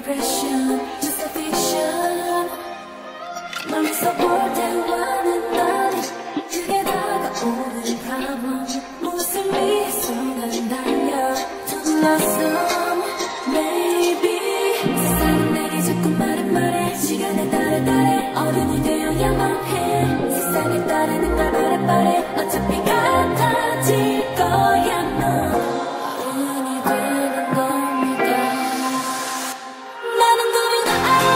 impression, just a fiction. 널 써볼 때와는 달리 그게 다가오는 problem. 무슨 미소는 달려 둘러싸 maybe 세상은 내게 자꾸 말해 시간에 따라 어른이 되어야만 해. 세상에 따르는 걸 바래 어차피 같아질 거야 너. 어른이 되는 걸 믿어. 나는 두려워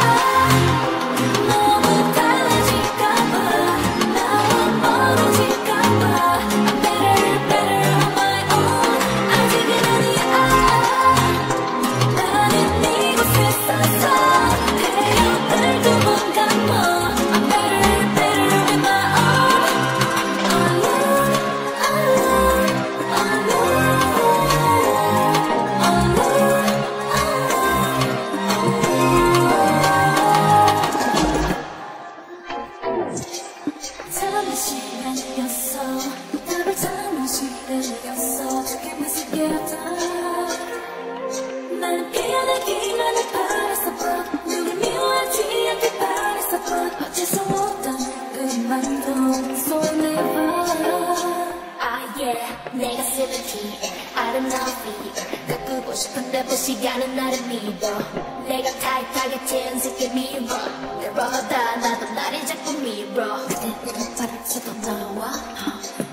너무 달라질까봐 나와 멀어질까봐. I'm better on my own. 아직은 아니야. 나는 이곳에 서서 태엽을 두 번 감어. I'm better on my own. Alone, alone, alone, 잠시 시간이었어. 답을 찾는 시간이었어. 조금만 숨겨둬. 나는 피어나기만을 바랬어. 누굴 미워하지 않길 바랬어. 어쩔 수 없던 그만도 So never. 내가 17에 아름다운 fear 가꾸고 싶은데 그 시간은 나를 믿어. 내가 타이트하게 젠스게 밀어. 그러다 나도 나를 자꾸 밀어. 그대 이런 바람에도 나와